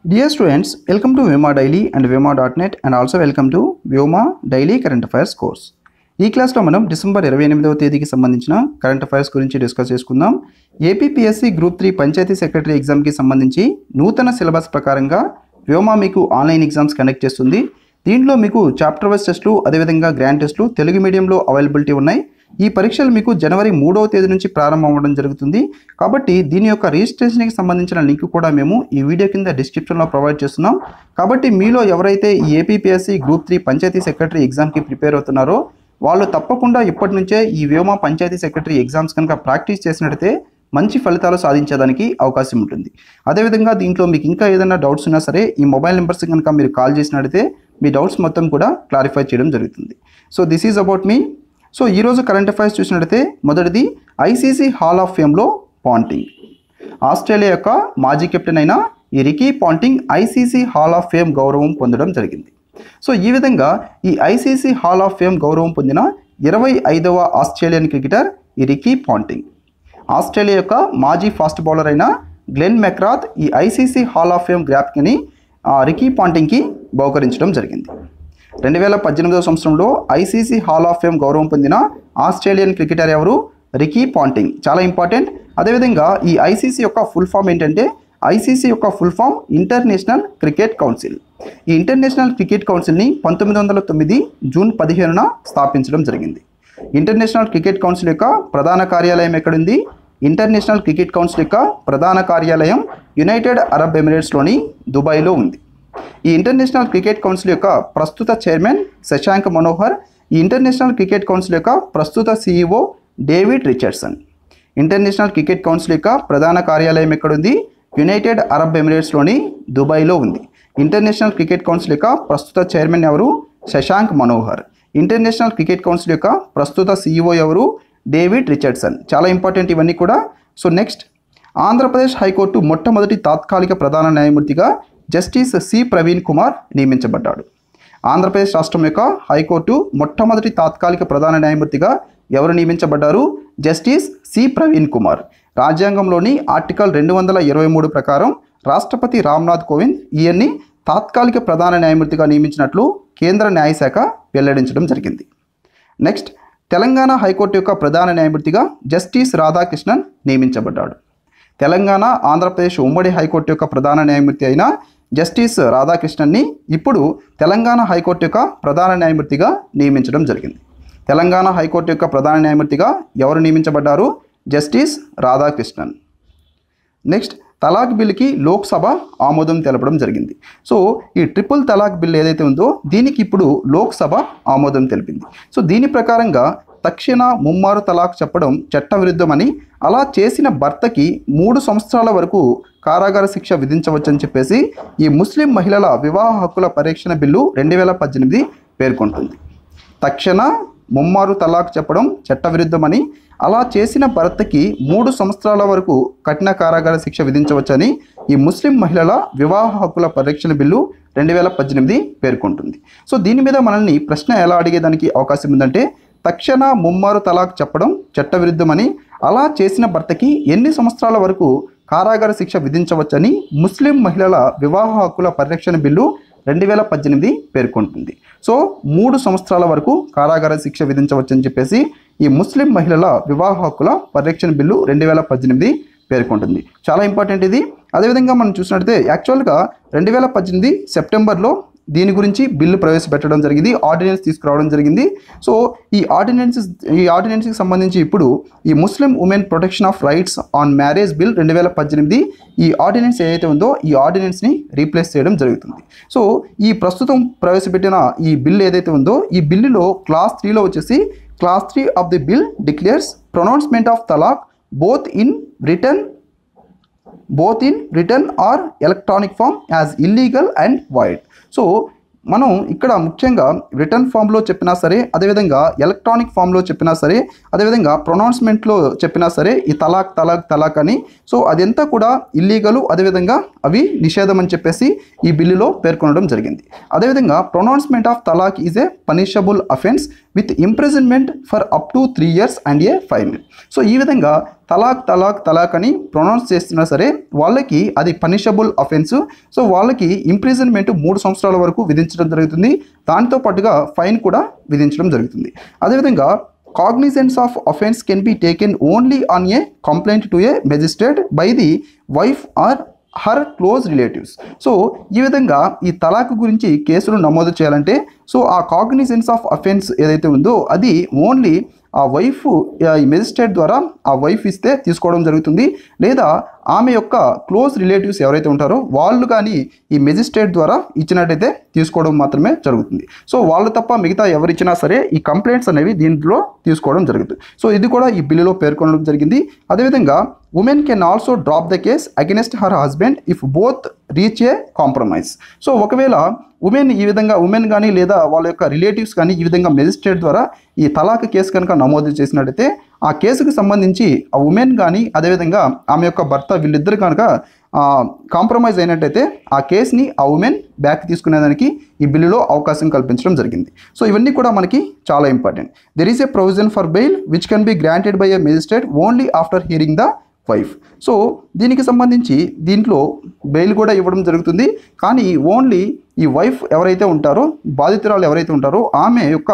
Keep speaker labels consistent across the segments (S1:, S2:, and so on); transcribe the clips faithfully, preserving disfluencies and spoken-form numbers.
S1: Dear students, welcome to Vyoma Daily and Vyoma dot net and also welcome to Vyoma Daily Current Affairs course. ఈ క్లాస్లో మనం December ఇరవై ఎనిమిదవ తేదీకి సంబంధించిన కరెంట్ అఫైర్స్ గురించి డిస్కస్ చేసుకుందాం. APPSC group three panchayati secretary ఎగ్జామ్కి సంబంధించి నూతన సిలబస్ ప్రకారంగా వ్యోమా మీకు ఆన్లైన్ ఎగ్జామ్స్ కండక్ట్ చేస్తుంది. దీంట్లో మీకు చాప్టర్ వైస్ టెస్టులు అదేవిధంగా గ్రాండ్ టెస్టులు తెలుగు మీడియంలో అవైలబిలిటీ ఉన్నాయి. ఈ పరీక్షలు మీకు జనవరి మూడవ తేదీ నుంచి ప్రారంభం అవ్వడం జరుగుతుంది. కాబట్టి దీని యొక్క రిజిస్ట్రేషన్కి సంబంధించిన లింక్ కూడా మేము ఈ వీడియో కింద డిస్క్రిప్షన్లో ప్రొవైడ్ చేస్తున్నాం. కాబట్టి మీలో ఎవరైతే ఈ APPSC group three panchayati secretary ఎగ్జామ్కి ప్రిపేర్ అవుతున్నారో వాళ్ళు తప్పకుండా ఇప్పటి నుంచే ఈ వ్యోమా పంచాయతీ సెక్రటరీ ఎగ్జామ్స్ కనుక ప్రాక్టీస్ చేసినట్లయితే మంచి ఫలితాలు సాధించడానికి అవకాశం ఉంటుంది. అదేవిధంగా దీంట్లో మీకు ఇంకా ఏదైనా డౌట్స్ ఉన్నా సరే ఈ మొబైల్ నెంబర్స్ కనుక మీరు కాల్ చేసినట్లయితే మీ డౌట్స్ మొత్తం కూడా క్లారిఫై చేయడం జరుగుతుంది. So this is about me. So ఈరోజు కరెంట్ అఫైర్స్ చూసినట్లయితే మొదటిది ఐసీసీ హాల్ ఆఫ్ ఫేమ్లో పాంటింగ్. ఆస్ట్రేలియా యొక్క మాజీ కెప్టెన్ అయిన ఈ Ricky Ponting ICC hall of fame గౌరవం పొందడం జరిగింది. సో ఈ విధంగా ఈ ఐసీసీ హాల్ ఆఫ్ ఫేమ్ గౌరవం పొందిన ఇరవై ఐదవ ఆస్ట్రేలియన్ క్రికెటర్ ఈ రికీ పాంటింగ్. ఆస్ట్రేలియా యొక్క మాజీ ఫాస్ట్ బౌలర్ అయిన గ్లెన్ మెక్రాత్ ఈ ఐసీసీ హాల్ ఆఫ్ ఫేమ్ గ్రాప్ని రికీ పాంటింగ్కి బహుకరించడం జరిగింది. రెండు వేల పద్దెనిమిదవ సంవత్సరంలో ఐసీసీ హాల్ ఆఫ్ ఫేమ్ గౌరవం పొందిన ఆస్ట్రేలియన్ క్రికెటర్ ఎవరు? Ricky Ponting. చాలా ఇంపార్టెంట్. అదేవిధంగా ఈ ఐసీసీ యొక్క ఫుల్ ఫామ్ ఏంటంటే ఐసీసీ యొక్క full form International Cricket Council. ఈ ఇంటర్నేషనల్ క్రికెట్ కౌన్సిల్ని పంతొమ్మిది వందల తొమ్మిది జూన్ పదిహేనున స్థాపించడం జరిగింది. ఇంటర్నేషనల్ క్రికెట్ కౌన్సిల్ యొక్క ప్రధాన కార్యాలయం ఎక్కడుంది? ఇంటర్నేషనల్ క్రికెట్ కౌన్సిల్ యొక్క ప్రధాన కార్యాలయం యునైటెడ్ అరబ్ ఎమిరేట్స్లోని దుబాయ్లో ఉంది. ఈ ఇంటర్నేషనల్ క్రికెట్ కౌన్సిల్ యొక్క ప్రస్తుత చైర్మన్ శశాంక్ మనోహర్. ఈ ఇంటర్నేషనల్ క్రికెట్ కౌన్సిల్ యొక్క ప్రస్తుత CEO David Richardson. International Cricket council యొక్క ప్రధాన కార్యాలయం ఎక్కడుంది? యునైటెడ్ అరబ్ ఎమిరేట్స్లోని దుబాయ్లో ఉంది. ఇంటర్నేషనల్ క్రికెట్ కౌన్సిల్ యొక్క ప్రస్తుత చైర్మన్ ఎవరు? Shashank Manohar. International Cricket council యొక్క ప్రస్తుత సీఈఓ ఎవరు? David Richardson. చాలా ఇంపార్టెంట్ ఇవన్నీ కూడా. సో నెక్స్ట్, ఆంధ్రప్రదేశ్ హైకోర్టు మొట్టమొదటి తాత్కాలిక ప్రధాన న్యాయమూర్తిగా జస్టిస్ సి ప్రవీణ్ కుమార్ నియమించబడ్డాడు. ఆంధ్రప్రదేశ్ రాష్ట్రం యొక్క హైకోర్టు మొట్టమొదటి తాత్కాలిక ప్రధాన న్యాయమూర్తిగా ఎవరు నియమించబడ్డారు? Justice C Praveen Kumar. రాజ్యాంగంలోని ఆర్టికల్ రెండు వందల ఇరవై మూడు ప్రకారం రాష్ట్రపతి రామ్నాథ్ కోవింద్ ఈయన్ని తాత్కాలిక ప్రధాన న్యాయమూర్తిగా నియమించినట్లు కేంద్ర న్యాయశాఖ వెల్లడించడం జరిగింది. నెక్స్ట్, తెలంగాణ హైకోర్టు యొక్క ప్రధాన న్యాయమూర్తిగా జస్టిస్ రాధాకృష్ణన్ నియమించబడ్డాడు. తెలంగాణ ఆంధ్రప్రదేశ్ ఉమ్మడి హైకోర్టు యొక్క ప్రధాన న్యాయమూర్తి అయిన జస్టిస్ రాధాకృష్ణన్ని ఇప్పుడు తెలంగాణ హైకోర్టు యొక్క ప్రధాన న్యాయమూర్తిగా నియమించడం జరిగింది. తెలంగాణ హైకోర్టు యొక్క ప్రధాన న్యాయమూర్తిగా ఎవరు నియమించబడ్డారు? జస్టిస్ రాధాకృష్ణన్. నెక్స్ట్, తలాక్ బిల్కి లోక్సభ ఆమోదం తెలపడం జరిగింది. సో ఈ ట్రిపుల్ తలాక్ బిల్ ఏదైతే ఉందో దీనికి ఇప్పుడు లోక్సభ ఆమోదం తెలిపింది. సో దీని ప్రకారంగా తక్షణ ముమ్మారు తలాక్ చెప్పడం చట్టవిరుద్ధమని, అలా చేసిన భర్తకి మూడు సంవత్సరాల వరకు కారాగార శిక్ష విధించవచ్చని చెప్పేసి ఈ ముస్లిం మహిళల వివాహ హక్కుల పరిరక్షణ బిల్లు రెండు వేల పద్దెనిమిది పేర్కొంటుంది. తక్షణ ముమ్మారు తలాక్ చెప్పడం చట్టవిరుద్ధమని, అలా చేసిన భర్తకి మూడు సంవత్సరాల వరకు కఠిన కారాగార శిక్ష విధించవచ్చని ఈ ముస్లిం మహిళల వివాహ హక్కుల పరిరక్షణ బిల్లు రెండు వేల పద్దెనిమిది పేర్కొంటుంది. సో దీని మీద మనల్ని ప్రశ్న ఎలా అడిగేదానికి అవకాశం ఉందంటే, తక్షణ ముమ్మారు తలాక్ చెప్పడం చట్టవిరుద్ధమని, అలా చేసిన భర్తకి ఎన్ని సంవత్సరాల వరకు కారాగార శిక్ష విధించవచ్చని ముస్లిం మహిళల వివాహ హక్కుల పరిరక్షణ బిల్లు రెండు వేల పద్దెనిమిది పేర్కొంటుంది. సో మూడు సంవత్సరాల వరకు కారాగార శిక్ష విధించవచ్చని చెప్పేసి ఈ ముస్లిం మహిళల వివాహ హక్కుల పరిరక్షణ బిల్లు రెండు వేల పద్దెనిమిది పేర్కొంటుంది. చాలా ఇంపార్టెంట్ ఇది. అదేవిధంగా మనం చూసినట్లయితే యాక్చువల్గా రెండు వేల పద్దెనిమిది సెప్టెంబర్లో దీని గురించి బిల్లు ప్రవేశపెట్టడం జరిగింది, ఆర్డినెన్స్ తీసుకురావడం జరిగింది. సో ఈ ఆర్డినెన్స్ ఈ ఆర్డినెన్స్కి సంబంధించి ఇప్పుడు ఈ Muslim women protection of rights on marriage bill రెండు వేల పద్దెనిమిది ఈ ఆర్డినెన్స్ ఏదైతే ఉందో ఈ ఆర్డినెన్స్ని రీప్లేస్ చేయడం జరుగుతుంది. సో ఈ ప్రస్తుతం ప్రవేశపెట్టిన ఈ బిల్ ఏదైతే ఉందో ఈ బిల్లులో క్లాస్ త్రీలో వచ్చేసి clause three of the bill declares pronouncement of talaq both in written both in written or electronic form as illegal and void. So మనం ఇక్కడ ముఖ్యంగా రిటర్న్ ఫామ్లో చెప్పినా సరే, అదేవిధంగా ఎలక్ట్రానిక్ ఫామ్లో చెప్పినా సరే, అదేవిధంగా ప్రొనౌన్స్మెంట్లో చెప్పినా సరే ఈ తలాక్ తలాక్ తలాక్ అని, సో అదంతా కూడా ఇల్లీగలు, అదేవిధంగా అవి నిషేధం అని చెప్పేసి ఈ బిల్లులో పేర్కొనడం జరిగింది. అదేవిధంగా pronouncement of talaq is a punishable offence with imprisonment for up to three years and a fine. So ఈ విధంగా తలాక్ తలాక్ తలాక్ అని ప్రొనౌన్స్ చేస్తున్నా సరే వాళ్ళకి అది పనిషబుల్ అఫెన్స్. సో వాళ్ళకి ఇంప్రిజన్మెంట్ మూడు సంవత్సరాల వరకు విధించడం జరుగుతుంది. దానితో పాటుగా ఫైన్ కూడా విధించడం జరుగుతుంది. అదేవిధంగా cognizance of offense can be taken only on a complaint to a magistrate by the wife or her close relatives. So ఈ విధంగా ఈ తలాక్ గురించి కేసులు నమోదు చేయాలంటే సో ఆ కాగ్నిజెన్స్ ఆఫ్ అఫెన్స్ ఏదైతే ఉందో అది ఓన్లీ ఆ వైఫ్ ఈ మెజిస్ట్రేట్ ద్వారా ఆ వైఫ్ ఇస్తే తీసుకోవడం జరుగుతుంది, లేదా ఆమె యొక్క క్లోజ్ రిలేటివ్స్ ఎవరైతే ఉంటారో వాళ్ళు కానీ ఈ మెజిస్ట్రేట్ ద్వారా ఇచ్చినట్టయితే తీసుకోవడం మాత్రమే జరుగుతుంది. సో వాళ్ళు తప్ప మిగతా ఎవరిచ్చినా సరే ఈ కంప్లైంట్స్ అనేవి దీంట్లో తీసుకోవడం జరుగుతుంది. సో ఇది కూడా ఈ బిల్లులో పేర్కొనడం జరిగింది. అదేవిధంగా women can also drop the case against her husband if both reach a compromise. So ఒకవేళ ఉమెన్ ఈ విధంగా ఉమెన్ కానీ లేదా వాళ్ళ యొక్క రిలేటివ్స్ కానీ ఈ విధంగా మెజిస్ట్రేట్ ద్వారా ఈ తలాక్ కేసు కనుక నమోదు చేసినట్టయితే ఆ కేసుకు సంబంధించి ఆ ఉమెన్ కానీ అదేవిధంగా ఆమె యొక్క భర్త వీళ్ళిద్దరు కనుక కాంప్రమైజ్ అయినట్టయితే ఆ కేసుని ఆ ఉమెన్ బ్యాక్ తీసుకునేదానికి ఈ బిల్లులో అవకాశం కల్పించడం జరిగింది. సో ఇవన్నీ కూడా మనకి చాలా important. There is a provision for bail which can be granted by a magistrate only after hearing the wife. So దీనికి సంబంధించి దీంట్లో బెయిల్ కూడా ఇవ్వడం జరుగుతుంది, కానీ ఓన్లీ ఈ వైఫ్ ఎవరైతే ఉంటారో బాధితురాలు ఎవరైతే ఉంటారో ఆమె యొక్క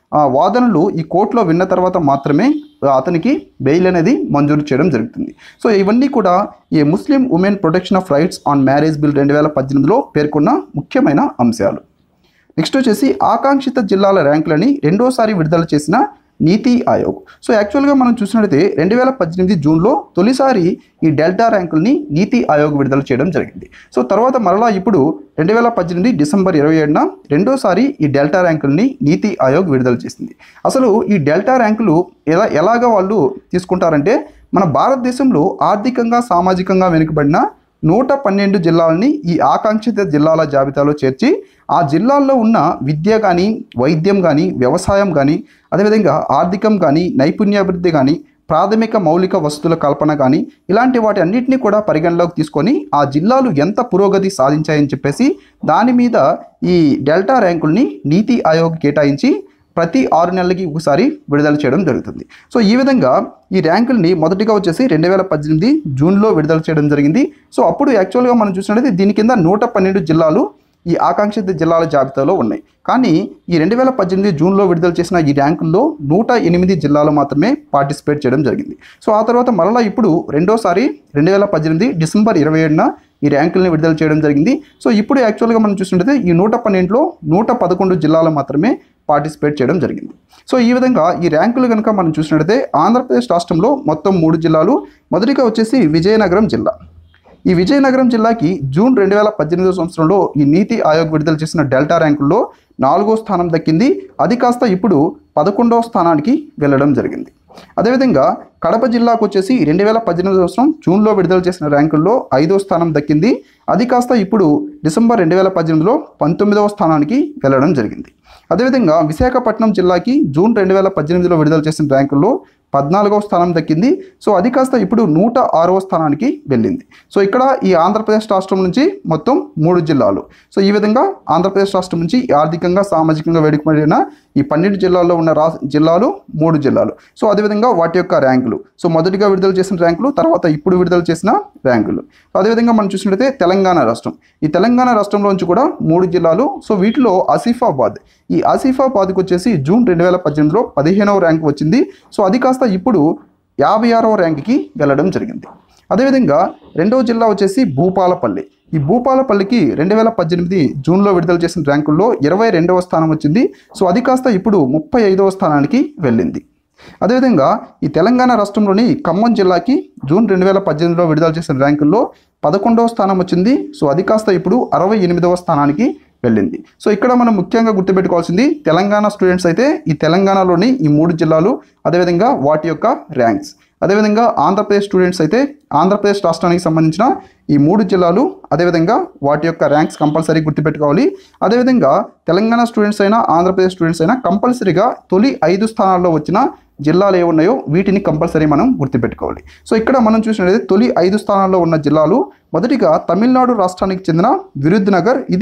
S1: వాదనలు ఈ కోర్టులో విన్న తర్వాత మాత్రమే అతనికి బెయిల్ అనేది మంజూరు చేయడం జరుగుతుంది. సో ఇవన్నీ కూడా ఈ Muslim women protection of rights on marriage bill రెండు వేల పద్దెనిమిదిలో పేర్కొన్న ముఖ్యమైన అంశాలు. నెక్స్ట్ వచ్చేసి ఆకాంక్షిత జిల్లాల ర్యాంకులని రెండోసారి విడుదల చేసిన నీతి ఆయోగ్. సో యాక్చువల్గా మనం చూసినట్లయితే రెండు వేల పద్దెనిమిది జూన్లో తొలిసారి ఈ డెల్టా ర్యాంకుల్ని నీతి ఆయోగ్ విడుదల చేయడం జరిగింది. సో తర్వాత మరలా ఇప్పుడు రెండు వేల పద్దెనిమిది డిసెంబర్ ఇరవై ఏడున రెండోసారి ఈ డెల్టా ర్యాంకుల్ని నీతి ఆయోగ్ విడుదల చేసింది. అసలు ఈ డెల్టా ర్యాంకులు ఎలా ఎలాగ వాళ్ళు తీసుకుంటారంటే మన భారతదేశంలో ఆర్థికంగా సామాజికంగా వెనుకబడిన నూట పన్నెండు జిల్లాలని ఈ ఆకాంక్షిత జిల్లాల జాబితాలో చేర్చి ఆ జిల్లాల్లో ఉన్న విద్య కానీ వైద్యం కానీ వ్యవసాయం కానీ అదేవిధంగా ఆర్థికం కానీ నైపుణ్యాభివృద్ధి కానీ ప్రాథమిక మౌలిక వసతుల కల్పన కానీ ఇలాంటి వాటి అన్నింటినీ కూడా పరిగణలోకి తీసుకొని ఆ జిల్లాలు ఎంత పురోగతి సాధించాయని చెప్పేసి దాని మీద ఈ డెల్టా ర్యాంకుల్ని నీతి ఆయోగ్ కేటాయించి ప్రతి ఆరు నెలలకి ఒకసారి విడుదల చేయడం జరుగుతుంది. సో ఈ విధంగా ఈ ర్యాంకుల్ని మొదటిగా వచ్చేసి రెండు వేల పద్దెనిమిది జూన్లో విడుదల చేయడం జరిగింది. సో అప్పుడు యాక్చువల్గా మనం చూసినట్లయితే దీని కింద నూట పన్నెండు జిల్లాలు ఈ ఆకాంక్షిత జిల్లాల జాబితాలో ఉన్నాయి. కానీ ఈ రెండు వేల పద్దెనిమిది జూన్లో విడుదల చేసిన ఈ ర్యాంకుల్లో నూట ఎనిమిది జిల్లాలు మాత్రమే పార్టిసిపేట్ చేయడం జరిగింది. సో ఆ తర్వాత మరలా ఇప్పుడు రెండోసారి రెండు వేల పద్దెనిమిది డిసెంబర్ ఇరవై ఏడున ఈ ర్యాంకుల్ని విడుదల చేయడం జరిగింది. సో ఇప్పుడు యాక్చువల్గా మనం చూసినట్లయితే ఈ నూట పన్నెండులో నూట పదకొండు జిల్లాలు మాత్రమే పార్టిసిపేట్ చేయడం జరిగింది. సో ఈ విధంగా ఈ ర్యాంకులు కనుక మనం చూసినట్లయితే ఆంధ్రప్రదేశ్ రాష్ట్రంలో మొత్తం మూడు జిల్లాలు. మొదటిగా వచ్చేసి విజయనగరం జిల్లా. ఈ విజయనగరం జిల్లాకి జూన్ రెండు వేల పద్దెనిమిదో సంవత్సరంలో ఈ నీతి ఆయోగ్ విడుదల చేసిన డెల్టా ర్యాంకుల్లో నాలుగో స్థానం దక్కింది. అది కాస్త ఇప్పుడు పదకొండవ స్థానానికి వెళ్ళడం జరిగింది. అదేవిధంగా కడప జిల్లాకు వచ్చేసి రెండు వేల పద్దెనిమిది సంవత్సరం జూన్లో విడుదల చేసిన ర్యాంకుల్లో ఐదో స్థానం దక్కింది. అది కాస్త ఇప్పుడు డిసెంబర్ రెండు వేల పద్దెనిమిదిలో పంతొమ్మిదవ స్థానానికి వెళ్ళడం జరిగింది. అదేవిధంగా విశాఖపట్నం జిల్లాకి జూన్ రెండు వేల పద్దెనిమిదిలో విడుదల చేసిన ర్యాంకుల్లో పద్నాలుగవ స్థానం దక్కింది. సో అది కాస్త ఇప్పుడు నూట ఆరవ స్థానానికి వెళ్ళింది. సో ఇక్కడ ఈ ఆంధ్రప్రదేశ్ రాష్ట్రం నుంచి మొత్తం మూడు జిల్లాలు. సో ఈ విధంగా ఆంధ్రప్రదేశ్ రాష్ట్రం నుంచి ఆర్థికంగా సామాజికంగా వెనుకబడిన ఈ పన్నెండు జిల్లాల్లో ఉన్న రా జిల్లాలు మూడు జిల్లాలు. సో అదేవిధంగా వాటి యొక్క ర్యాంకులు, సో మొదటిగా విడుదల చేసిన ర్యాంకులు, తర్వాత ఇప్పుడు విడుదల చేసిన ర్యాంకులు. అదేవిధంగా మనం చూసినట్లయితే తెలంగాణ రాష్ట్రం. ఈ తెలంగాణ రాష్ట్రంలోంచి కూడా మూడు జిల్లాలు. సో వీటిలో ఆసిఫాబాద్, ఈ ఆసిఫాబాద్కి వచ్చేసి జూన్ రెండు వేల పద్దెనిమిదిలో పదిహేనవ ర్యాంక్ వచ్చింది. సో అది కాస్త ఇప్పుడు యాభై ఆరవ ర్యాంక్కి వెళ్ళడం జరిగింది. అదేవిధంగా రెండవ జిల్లా వచ్చేసి భూపాలపల్లి. ఈ భూపాలపల్లికి రెండు వేల పద్దెనిమిది జూన్లో విడుదల చేసిన ర్యాంకుల్లో ఇరవై రెండవ స్థానం వచ్చింది. సో అది కాస్త ఇప్పుడు ముప్పై ఐదవ స్థానానికి వెళ్ళింది. అదేవిధంగా ఈ తెలంగాణ రాష్ట్రంలోని ఖమ్మం జిల్లాకి జూన్ రెండు వేల పద్దెనిమిదిలో విడుదల చేసిన ర్యాంకుల్లో పదకొండవ స్థానం వచ్చింది. సో అది కాస్త ఇప్పుడు అరవై ఎనిమిదవ స్థానానికి వెళ్ళింది. సో ఇక్కడ మనం ముఖ్యంగా గుర్తుపెట్టుకోవాల్సింది తెలంగాణ స్టూడెంట్స్ అయితే ఈ తెలంగాణలోని ఈ మూడు జిల్లాలు, అదేవిధంగా వాటి యొక్క ర్యాంక్స్. అదేవిధంగా ఆంధ్రప్రదేశ్ స్టూడెంట్స్ అయితే ఆంధ్రప్రదేశ్ రాష్ట్రానికి సంబంధించిన ఈ మూడు జిల్లాలు, అదేవిధంగా వాటి యొక్క ర్యాంక్స్ కంపల్సరీ గుర్తుపెట్టుకోవాలి. అదేవిధంగా తెలంగాణ స్టూడెంట్స్ అయినా ఆంధ్రప్రదేశ్ స్టూడెంట్స్ అయినా కంపల్సరీగా తొలి ఐదు స్థానాల్లో వచ్చిన జిల్లాలు ఏ ఉన్నాయో వీటిని కంపల్సరీ మనం గుర్తుపెట్టుకోవాలి. సో ఇక్కడ మనం చూసినట్లయితే తొలి ఐదు స్థానాల్లో ఉన్న జిల్లాలు మొదటిగా తమిళనాడు రాష్ట్రానికి చెందిన విరుద్నగర్. ఇది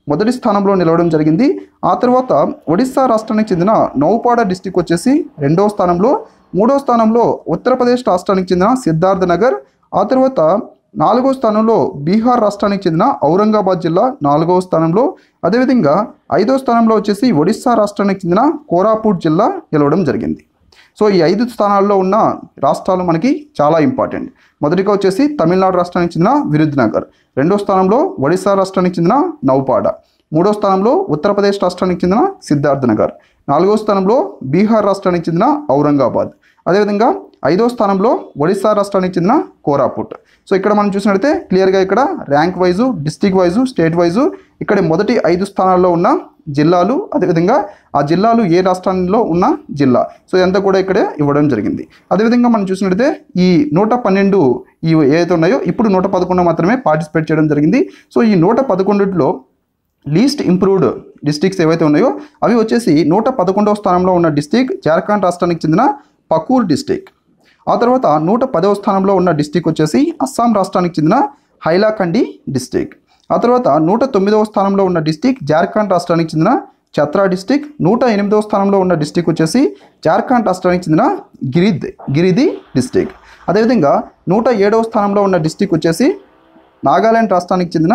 S1: మొదటి స్థానంలో నిలవడం జరిగింది. ఆ తర్వాత ఒడిస్సా రాష్ట్రానికి చెందిన నౌపాడ డిస్టిక్ వచ్చేసి రెండవ స్థానంలో, మూడవ స్థానంలో ఉత్తరప్రదేశ్ రాష్ట్రానికి చెందిన సిద్ధార్థ నగర్, ఆ తర్వాత నాలుగవ స్థానంలో బీహార్ రాష్ట్రానికి చెందిన ఔరంగాబాద్ జిల్లా నాలుగవ స్థానంలో, అదేవిధంగా ఐదవ స్థానంలో వచ్చేసి ఒడిస్సా రాష్ట్రానికి చెందిన కోరాపుట్ జిల్లా నిలవడం జరిగింది. సో ఈ ఐదు స్థానాల్లో ఉన్న రాష్ట్రాలు మనకి చాలా ఇంపార్టెంట్. మొదటిగా వచ్చేసి తమిళనాడు రాష్ట్రానికి చెందిన విరుద్నగర్, రెండో స్థానంలో ఒడిశా రాష్ట్రానికి చెందిన నౌపాడ, మూడో స్థానంలో ఉత్తరప్రదేశ్ రాష్ట్రానికి చెందిన సిద్ధార్థ నగర్, నాలుగో స్థానంలో బీహార్ రాష్ట్రానికి చెందిన ఔరంగాబాద్, అదేవిధంగా ఐదో స్థానంలో ఒడిశా రాష్ట్రానికి చెందిన కోరాపుట్. సో ఇక్కడ మనం చూసినట్లయితే క్లియర్గా ఇక్కడ rank wise, district wise, state wise ఇక్కడ మొదటి ఐదు స్థానాల్లో ఉన్న జిల్లాలు, అదేవిధంగా ఆ జిల్లాలు ఏ రాష్ట్రంలో ఉన్న జిల్లా, సో ఇదంతా కూడా ఇక్కడే ఇవ్వడం జరిగింది. అదేవిధంగా మనం చూసినట్లయితే ఈ నూట పన్నెండు ఈ ఏదైతే ఉన్నాయో ఇప్పుడు నూట పదకొండు మాత్రమే పార్టిసిపేట్ చేయడం జరిగింది. సో ఈ నూట పదకొండులో లీస్ట్ ఇంప్రూవ్డ్ డిస్ట్రిక్ట్స్ ఏవైతే ఉన్నాయో అవి వచ్చేసి నూట పదకొండవ స్థానంలో ఉన్న డిస్టిక్ జార్ఖండ్ రాష్ట్రానికి చెందిన పకూర్ డిస్టిక్. ఆ తర్వాత నూట పదవ స్థానంలో ఉన్న డిస్టిక్ వచ్చేసి అస్సాం రాష్ట్రానికి చెందిన హైలాకండి డిస్టిక్. ఆ తర్వాత నూట తొమ్మిదవ స్థానంలో ఉన్న డిస్టిక్ జార్ఖండ్ రాష్ట్రానికి చెందిన చత్రా డిస్టిక్. నూట ఎనిమిదవ స్థానంలో ఉన్న డిస్టిక్ వచ్చేసి జార్ఖండ్ రాష్ట్రానికి చెందిన గిరిద్ గిరిది డిస్టిక్. అదేవిధంగా నూట ఏడవ స్థానంలో ఉన్న డిస్టిక్ వచ్చేసి నాగాలాండ్ రాష్ట్రానికి చెందిన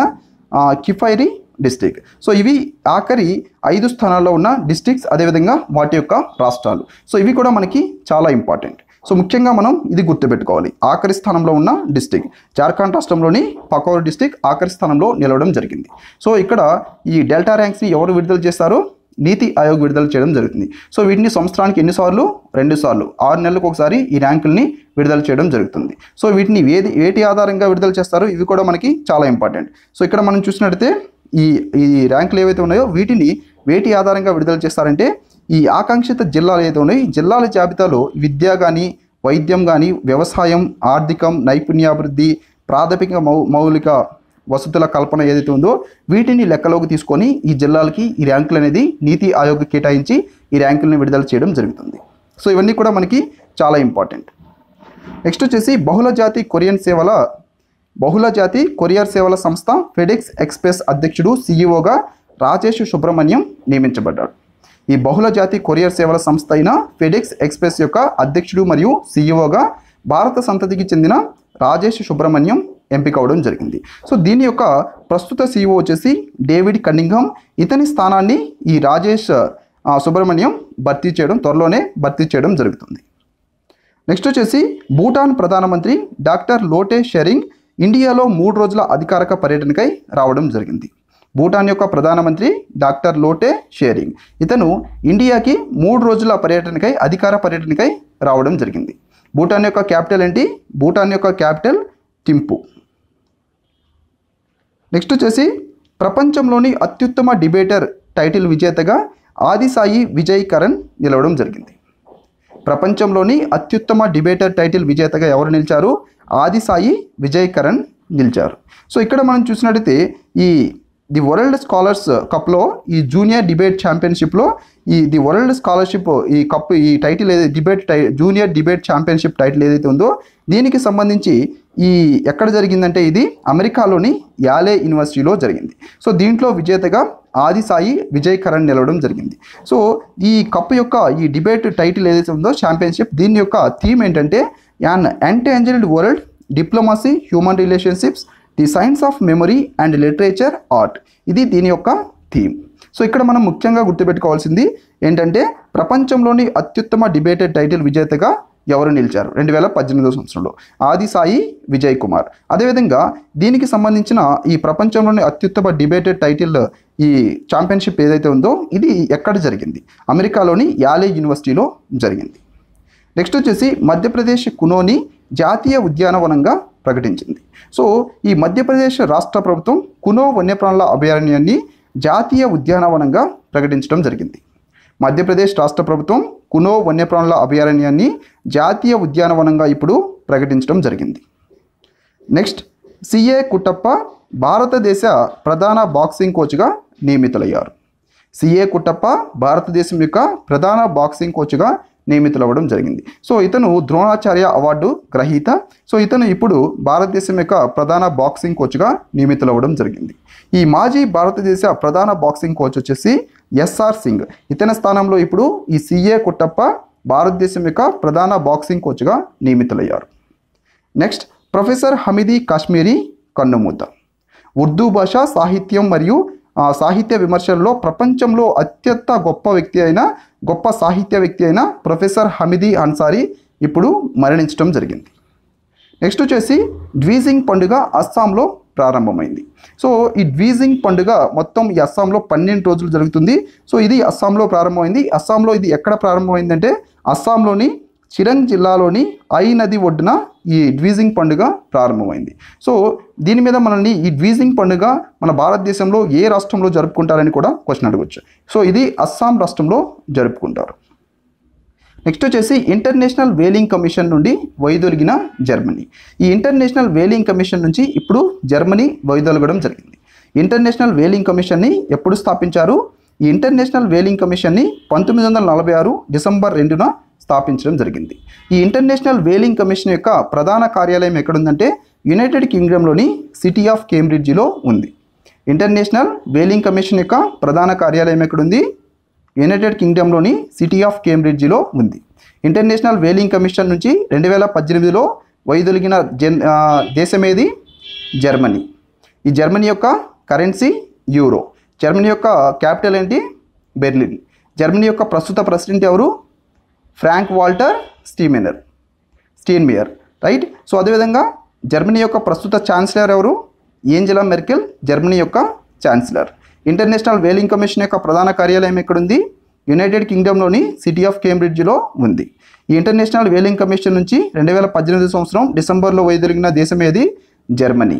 S1: కిఫైరి డిస్టిక్. సో ఇవి ఆఖరి ఐదు స్థానాల్లో ఉన్న డిస్ట్రిక్ట్స్, అదేవిధంగా వాటి యొక్క రాష్ట్రాలు. సో ఇవి కూడా మనకి చాలా ఇంపార్టెంట్. సో ముఖ్యంగా మనం ఇది గుర్తుపెట్టుకోవాలి. ఆఖరి స్థానంలో ఉన్న డిస్టిక్ జార్ఖండ్ రాష్ట్రంలోని పకౌర్ డిస్టిక్ ఆఖరి స్థానంలో నిలవడం జరిగింది. సో ఇక్కడ ఈ డెల్టా ర్యాంక్స్ని ఎవరు విడుదల చేస్తారో నీతి ఆయోగ్ విడుదల చేయడం జరుగుతుంది. సో వీటిని సంవత్సరానికి ఎన్నిసార్లు? రెండు సార్లు, ఆరు నెలలకు ఒకసారి ఈ ర్యాంకుల్ని విడుదల చేయడం జరుగుతుంది. సో వీటిని వేది వేటి ఆధారంగా విడుదల చేస్తారు ఇవి కూడా మనకి చాలా ఇంపార్టెంట్. సో ఇక్కడ మనం చూసినట్లయితే ఈ ఈ ర్యాంకులు ఏవైతే ఉన్నాయో వీటిని వేటి ఆధారంగా విడుదల చేస్తారంటే ఈ ఆకాంక్షిత జిల్లాలు ఏదైతే ఉన్నాయో ఈ జిల్లాల జాబితాలో విద్య కానీ, వైద్యం కానీ, వ్యవసాయం, ఆర్థికం, నైపుణ్యాభివృద్ధి, ప్రాథమిక మౌ మౌలిక వసతుల కల్పన ఏదైతే ఉందో వీటిని లెక్కలోకి తీసుకొని ఈ జిల్లాలకి ఈ ర్యాంకులు అనేది నీతి ఆయోగ్ కేటాయించి ఈ ర్యాంకులను విడుదల చేయడం జరుగుతుంది. సో ఇవన్నీ కూడా మనకి చాలా ఇంపార్టెంట్. నెక్స్ట్ వచ్చేసి బహుళ జాతి కొరియన్ సేవల బహుళ జాతి కొరియర్ సేవల సంస్థ ఫెడెక్స్ ఎక్స్ప్రెస్ అధ్యక్షుడు సిఇఓగా రాజేష్ సుబ్రహ్మణ్యం నియమించబడ్డాడు. ఈ బహుళ జాతి కొరియర్ సేవల సంస్థ అయిన ఫెడెక్స్ ఎక్స్ప్రెస్ యొక్క అధ్యక్షుడు మరియు సిఇఓగా భారత సంతతికి చెందిన రాజేష్ సుబ్రహ్మణ్యం ఎంపిక అవడం జరిగింది. సో దీని యొక్క ప్రస్తుత సిఇఓ వచ్చేసి డేవిడ్ కన్నింగ్హామ్. ఇతని స్థానాన్ని ఈ రాజేష్ సుబ్రహ్మణ్యం భర్తీ చేయడం త్వరలోనే భర్తీ చేయడం జరుగుతుంది. నెక్స్ట్ వచ్చేసి భూటాన్ ప్రధానమంత్రి డాక్టర్ లోటే షెరింగ్ ఇండియాలో మూడు రోజుల అధికారిక పర్యటనకై రావడం జరిగింది. భూటాన్ యొక్క ప్రధానమంత్రి డాక్టర్ లోటే షెరింగ్ ఇతను ఇండియాకి మూడు రోజుల పర్యటనకై అధికార పర్యటనకై రావడం జరిగింది. భూటాన్ యొక్క క్యాపిటల్ ఏంటి? భూటాన్ యొక్క క్యాపిటల్ థింపు. నెక్స్ట్ వచ్చేసి ప్రపంచంలోని అత్యుత్తమ డిబేటర్ టైటిల్ విజేతగా ఆదిసాయి విజయ్ కరణ్ నిలవడం జరిగింది. ప్రపంచంలోని అత్యుత్తమ డిబేటర్ టైటిల్ విజేతగా ఎవరు నిలిచారు? ఆదిసాయి విజయ్ కరణ్ నిలిచారు. సో ఇక్కడ మనం చూసినట్టయితే ఈ ది వరల్డ్ స్కాలర్స్ కప్లో ఈ జూనియర్ డిబేట్ ఛాంపియన్షిప్లో ఈ ది వరల్డ్ స్కాలర్షిప్ ఈ కప్ ఈ టైటిల్ ఏదైతే డిబేట్ టై జూనియర్ డిబేట్ ఛాంపియన్షిప్ టైటిల్ ఏదైతే ఉందో దీనికి సంబంధించి ఈ ఎక్కడ జరిగిందంటే ఇది అమెరికాలోని యాలే యూనివర్సిటీలో జరిగింది. సో దీంట్లో విజేతగా ఆదిసాయి విజయ్ కరణ్ నిలవడం జరిగింది. సో ఈ కప్ యొక్క ఈ డిబేట్ టైటిల్ ఏదైతే ఉందో ఛాంపియన్షిప్ దీని యొక్క థీమ్ ఏంటంటే an entangled world diplomacy human relationships the science of memory and literature art. ఇది దీని యొక్క థీమ్. సో ఇక్కడ మనం ముఖ్యంగా గుర్తుపెట్టుకోవాల్సింది ఏంటంటే ప్రపంచంలోని అత్యుత్తమ డిబేటెడ్ టైటిల్ విజేతగా ఎవరు నిలిచారు రెండు వేల పద్దెనిమిదవ సంవత్సరంలో? ఆదిసాయి విజయ్ కుమార్. అదేవిధంగా దీనికి సంబంధించిన ఈ ప్రపంచంలోని అత్యుత్తమ డిబేటెడ్ టైటిల్ ఈ ఛాంపియన్షిప్ ఏదైతే ఉందో ఇది ఎక్కడ జరిగింది? అమెరికాలోని యాలే యూనివర్సిటీలో జరిగింది. నెక్స్ట్ వచ్చేసి మధ్యప్రదేశ్ కునోని జాతీయ ఉద్యానవనంగా ప్రకటించింది. సో ఈ మధ్యప్రదేశ్ రాష్ట్ర ప్రభుత్వం కునో వన్యప్రాణుల అభయారణ్యాన్ని జాతీయ ఉద్యానవనంగా ప్రకటించడం జరిగింది. మధ్యప్రదేశ్ రాష్ట్ర ప్రభుత్వం కునో వన్యప్రాణుల అభయారణ్యాన్ని జాతీయ ఉద్యానవనంగా ఇప్పుడు ప్రకటించడం జరిగింది. నెక్స్ట్ సిఏ కుట్టప్ప భారతదేశ ప్రధాన బాక్సింగ్ కోచ్గా నియమితులయ్యారు. సిఏ కుట్టప్ప భారతదేశం యొక్క ప్రధాన బాక్సింగ్ కోచ్గా నియమితులవ్వడం జరిగింది. సో ఇతను ద్రోణాచార్య అవార్డు గ్రహీత. సో ఇతను ఇప్పుడు భారతదేశం యొక్క ప్రధాన బాక్సింగ్ కోచ్గా నియమితులవ్వడం జరిగింది. ఈ మాజీ భారతదేశ ప్రధాన బాక్సింగ్ కోచ్ వచ్చేసి ఎస్ఆర్ సింగ్. ఇతని స్థానంలో ఇప్పుడు ఈ సిఏ కుట్టప్ప భారతదేశం యొక్క ప్రధాన బాక్సింగ్ కోచ్గా నియమితులయ్యారు. నెక్స్ట్, ప్రొఫెసర్ హమీదీ కాశ్మీరీ కన్నుమూత. ఉర్దూ భాష, సాహిత్యం మరియు సాహిత్య విమర్శల్లో ప్రపంచంలో అత్యంత గొప్ప వ్యక్తి అయిన గొప్ప సాహిత్య వ్యక్తి అయిన ప్రొఫెసర్ హమీదీ అన్సారీ ఇప్పుడు మరణించడం జరిగింది. నెక్స్ట్ వచ్చేసి డ్వీజింగ్ పండుగ అస్సాంలో ప్రారంభమైంది. సో ఈ డ్వీజింగ్ పండుగ మొత్తం ఈ అస్సాంలో పన్నెండు రోజులు జరుగుతుంది. సో ఇది అస్సాంలో ప్రారంభమైంది. అస్సాంలో ఇది ఎక్కడ ప్రారంభమైందంటే అస్సాంలోని చిరంగ్ జిల్లాలోని ఐ నది ఒడ్డున ఈ డ్వీజింగ్ పండుగ ప్రారంభమైంది. సో దీని మీద మనల్ని ఈ డ్వీజింగ్ పండుగ మన భారతదేశంలో ఏ రాష్ట్రంలో జరుపుకుంటారని కూడా క్వశ్చన్ అడగవచ్చు. సో ఇది అస్సాం రాష్ట్రంలో జరుపుకుంటారు. నెక్స్ట్ వచ్చేసి ఇంటర్నేషనల్ వేలింగ్ కమిషన్ నుండి వైదొలిగిన జర్మనీ. ఈ ఇంటర్నేషనల్ వేలింగ్ కమిషన్ నుంచి ఇప్పుడు జర్మనీ వైదొలగడం జరిగింది. ఇంటర్నేషనల్ వేలింగ్ కమిషన్ని ఎప్పుడు స్థాపించారు? ఈ ఇంటర్నేషనల్ వేలింగ్ కమిషన్ని పంతొమ్మిది వందల నలభై ఆరు డిసెంబర్ రెండున స్థాపించడం జరిగింది. ఈ ఇంటర్నేషనల్ వేలింగ్ కమిషన్ యొక్క ప్రధాన కార్యాలయం ఎక్కడుందంటే యునైటెడ్ కింగ్డమ్లోని సిటీ ఆఫ్ కేంబ్రిడ్జిలో ఉంది. ఇంటర్నేషనల్ వేలింగ్ కమిషన్ యొక్క ప్రధాన కార్యాలయం ఎక్కడుంది? యునైటెడ్ కింగ్డమ్లోని సిటీ ఆఫ్ కేంబ్రిడ్జిలో ఉంది. ఇంటర్నేషనల్ వేలింగ్ కమిషన్ నుంచి రెండు వేల పద్దెనిమిదిలో వైదొలిగిన జన్ దేశం ఏది? జర్మనీ. ఈ జర్మనీ యొక్క కరెన్సీ యూరో. జర్మనీ యొక్క క్యాపిటల్ ఏంటి? బెర్లిన్. జర్మనీ యొక్క ప్రస్తుత ప్రెసిడెంట్ ఎవరు? Frank Walter Steinmeier Steinmeier right. So అదేవిధంగా జర్మనీ యొక్క ప్రస్తుత ఛాన్సలర్ ఎవరు? ఏంజెలా మెర్కెల్ జర్మనీ యొక్క ఛాన్సలర్. ఇంటర్నేషనల్ వేలింగ్ కమిషన్ యొక్క ప్రధాన కార్యాలయం ఎక్కడుంది? యునైటెడ్ కింగ్డమ్లోని సిటీ ఆఫ్ కేంబ్రిడ్జిలో ఉంది. ఈ ఇంటర్నేషనల్ వేలింగ్ కమిషన్ నుంచి రెండు వేల పద్దెనిమిది సంవత్సరం డిసెంబర్లో వైదొలిగిన దేశం ఏది? Germany.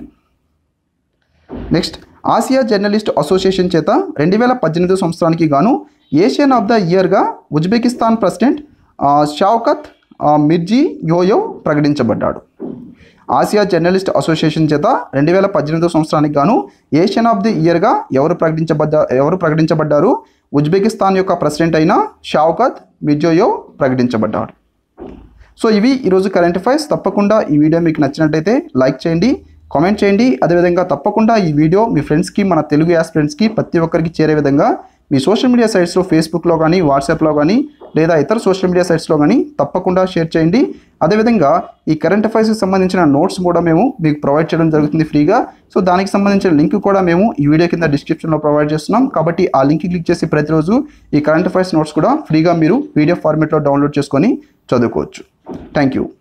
S1: Next, Asia journalist association చేత రెండు వేల పద్దెనిమిది సంవత్సరానికి గాను ఏషియన్ ఆఫ్ ద ఇయర్గా ఉజ్బెకిస్తాన్ ప్రెసిడెంట్ షౌకత్ మిర్జియోయేవ్ ప్రకటించబడ్డాడు. ఆసియా జర్నలిస్ట్ అసోసియేషన్ చేత రెండు వేల పద్దెనిమిదో సంవత్సరానికి గాను ఏషియన్ ఆఫ్ ది ఇయర్గా ఎవరు ప్రకటించబడ్డ ఎవరు ప్రకటించబడ్డారు? ఉజ్బెకిస్తాన్ యొక్క ప్రెసిడెంట్ అయిన షౌకత్ మిర్జియోయేవ్ ప్రకటించబడ్డాడు. సో ఇవి ఈరోజు కరెంట్ అఫైర్స్. తప్పకుండా ఈ వీడియో మీకు నచ్చినట్టయితే లైక్ చేయండి, కామెంట్ చేయండి. అదేవిధంగా తప్పకుండా ఈ వీడియో మీ ఫ్రెండ్స్కి, మన తెలుగు యాస్పిరెంట్స్కి ప్రతి ఒక్కరికి చేరే విధంగా మీ సోషల్ మీడియా సైట్స్లో ఫేస్బుక్లో కానీ, వాట్సాప్లో కానీ, లేదా ఇతర సోషల్ మీడియా సైట్స్లో కానీ తప్పకుండా షేర్ చేయండి. అదేవిధంగా ఈ కరెంట్ అఫైర్స్కి సంబంధించిన నోట్స్ కూడా మేము మీకు ప్రొవైడ్ చేయడం జరుగుతుంది ఫ్రీగా. సో దానికి సంబంధించిన లింక్ కూడా మేము ఈ వీడియో కింద డిస్క్రిప్షన్లో ప్రొవైడ్ చేస్తున్నాం. కాబట్టి ఆ లింక్ క్లిక్ చేసి ప్రతిరోజు ఈ కరెంట్ అఫైర్స్ నోట్స్ కూడా ఫ్రీగా మీరు పీడిఎఫ్ ఫార్మేట్లో డౌన్లోడ్ చేసుకొని చదువుకోవచ్చు. Thank you.